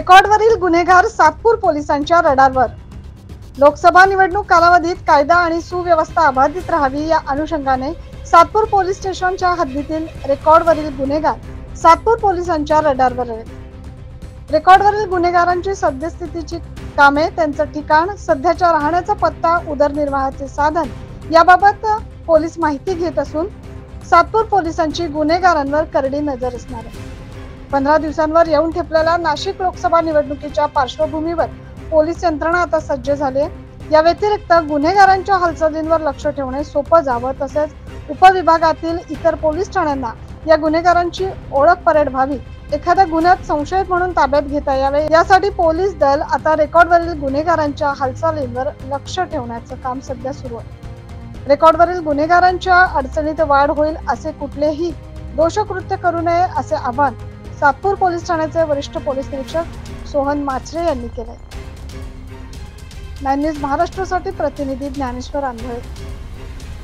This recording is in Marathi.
रेकॉर्डवरील गुन्हेगार सातपूर पोलिसांच्या रडारवर। लोकसभा निवडणूक कालावधीत कायदा आणि सुव्यवस्था अबाधित राहावी या अनुषंगाने सातपूर पोलीस स्टेशनच्या हद्दीतील रेकॉर्डवरील गुन्हेगार सातपूर पोलिसांच्या रडारवर आहेत। रेकॉर्डवरील गुन्हेगारांची सद्यस्थितीची कामे, त्यांचं ठिकाण, सध्याच्या राहण्याचा पत्ता, उदरनिर्वाहाचे साधन याबाबत पोलीस माहिती घेत असून सातपूर पोलिसांची गुन्हेगारांवर करडी नजर असणार आहे। 15 दिवसांवर येऊन ठेपलेल्या नाशिक लोकसभा निवडणुकीच्या पार्श्वभूमीवर पोलीस यंत्रणा आता सज्ज झाली आहे। या व्यतिरिक्त गुन्हेगारांच्या हालचालींवर लक्ष ठेवणे सोपं जावं, तसेच उपविभागातील इतर पोलीस ठाण्यांना या गुन्हेगारांची ओळख परेड व्हावी, एखाद्या गुन्ह्यात संशयित म्हणून ताब्यात घेता यावे, यासाठी पोलीस दल आता रेकॉर्डवरील गुन्हेगारांच्या हालचालींवर लक्ष ठेवण्याचं काम सध्या सुरू आहे। रेकॉर्डवरील गुन्हेगारांच्या अडचणीत वाढ होईल असे कुठलेही दोषकृत्य करू नये असे आवाहन सातपूर पोलीस ठाण्याचे वरिष्ठ पोलीस निरीक्षक सोहन माचरे यांनी केले। 9 न्यूज महाराष्ट्रासाठी प्रतिनिधी ज्ञानेश्वर आंधळे।